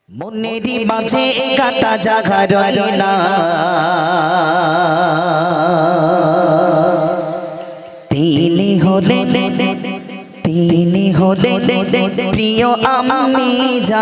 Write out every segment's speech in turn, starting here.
মনেরই মাঝে গাতা জাগা রইলা তিনি হলেন প্রিয় আমি যা।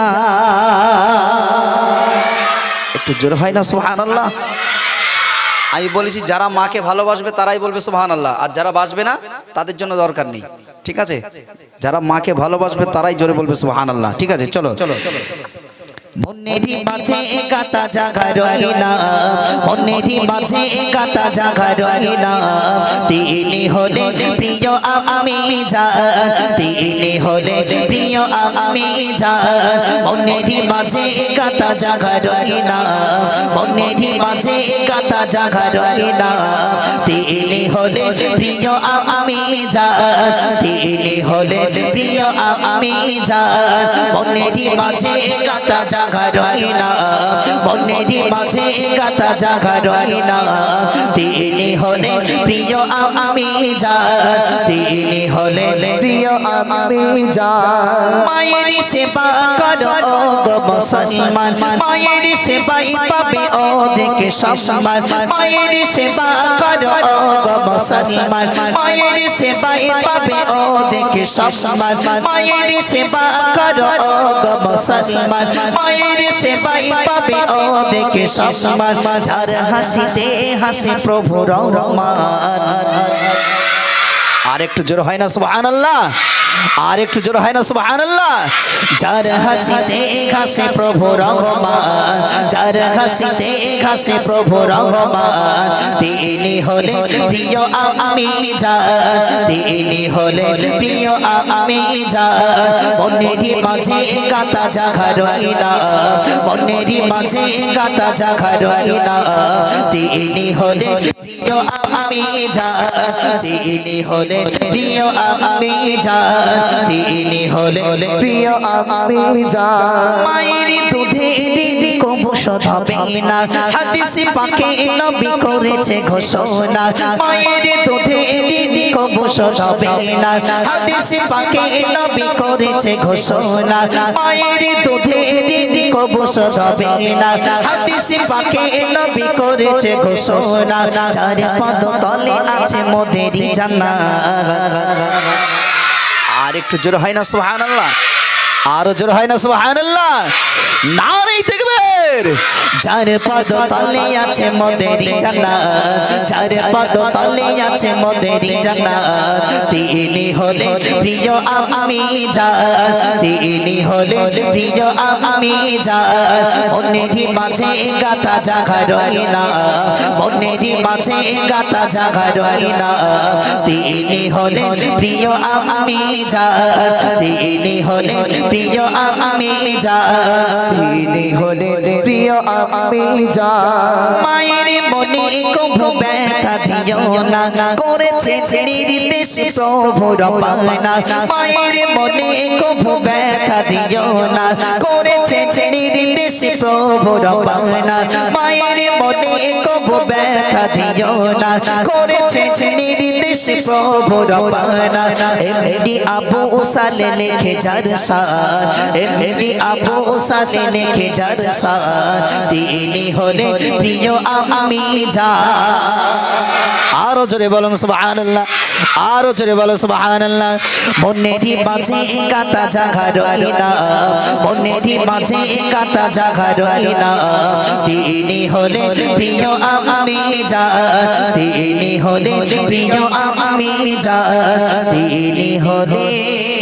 একটু জোর হয় না সুবহানাল্লাহ? আমি বলেছি যারা মাকে ভালোবাসবে তারাই বলবে সুবহানাল্লাহ, আর যারা বাসবে না তাদের জন্য দরকার নেই। ঠিক আছে, যারা মাকে ভালোবাসবে তারাই জোরে বলবে সুবহানাল্লাহ। ঠিক আছে, চলো চলো। মনেরই মাঝে গাতা জাগা রইলা, মনেরই মাঝে গাতা জাগা রইলা, তিনি হলেন প্রিয় আমি যা, তিনি হলেন প্রিয় আমি যা। মনেরই মাঝে গাতা জাগা রইলা, মনেরই মাঝে গাতা জাগা রইলা, তিনি হলেন প্রিয় আমি যা, তিনি হলেন প্রিয় আমি যা। মনেরই মাঝে গাতা জাগা রইলা, মনেরই মাঝে গাতা জাগা রইলা, তিনি হলেন প্রিয় আমি যা, তিনি হলেন প্রিয় আমি যা। মায়ের সেবা করো গো মুসলমান, মায়ের সেবাই পাবে অধিক সম্মান। মায়ের সেবা করো গো মুসলমান, মায়ের সেবাই পাবে অধিক সম্মান। মায়ের সেবা করো গো মুসলমান, মায়ের সেবাই পাবে অধিক সম্মান। যার হাসিতে হাসে প্রভু রহমান। আর একটু জোর হয় না সুবহানাল্লাহ? আর একটু জোর হয় না সুবহানাল্লাহ? যার হাসিতে হাসে প্রভু রহমান, যার হাসিতে হাসে প্রভু রহমান, তিনি হলেন প্রিয় আমি যা, তিনি হলেন প্রিয় আমি যা। মনেরই মাঝে গাতা জাগা রইলা, মনেরই মাঝে গাতা জাগা রইলা, তিনি হলেন প্রিয় আমি যা, তিনি হলেন প্রিয় আমি যা, তিনি হলেন প্রিয় আমি যা। মায়ের দুধের কবু শোধাবে না, হাদিসে পাকে নবী করেছে ঘোষণা। মায়ের দুধের কবু শোধাবে না, হাদিসে পাকে নবী করেছে ঘোষণা। মায়ের দুধের কবু শোধাবে না, হাদিসে পাকে নবী করেছে ঘোষণা। যার পদ তলে আছে মোদেরই জান্নাত। আর একটু জোর হয় না সুবহানাল্লাহ? আরো জোর হয় না সুবহানাল্লাহ? নারে তাকবীর। যার পদ তলে আছে মোদেরই জান্নাত, যার পদ তলে আছে মোদেরই জান্নাত, তিনি হলেন প্রিয় আমি যা, তিনি হলেন প্রিয় আমি যা। মনেরই মাঝে গাতা জাগা রইলা, মনেরই মাঝে গাতা জাগা রইলা, তিনি হলেন প্রিয় আমি যা, তিনি হলেন প্রিয় আমি যা, তিনি হলেন প্রিয় আমি যা। মায়ের মনে কভু ব্যথা দিও না, করেছে নির্দেশ প্রভু রব্বানা। মায়ের মনে কভু ব্যথা দিও না, করেছে নির্দেশ প্রভু রব্বানা। মায়ের মনে কভু ব্যথা দিও না, করেছে নির্দেশ প্রভু রব্বানা। এমনি আবু সালে লিখে যার সাথ, এমনি আবু সালে লিখে যার সাথ, তিনি হলেন প্রিয় আমি যা। আরো জোরে বলুন সুবহানাল্লাহ, আরো জোরে বলুন সুবহানাল্লাহ। মনেরই মাঝে গাতা জাগা রইলা, মনেরই মাঝে গাতা জাগা রইলা, তিনি হলেন প্রিয় আমি যা, তিনি হলেন প্রিয় আমি যা, তিনি হলেন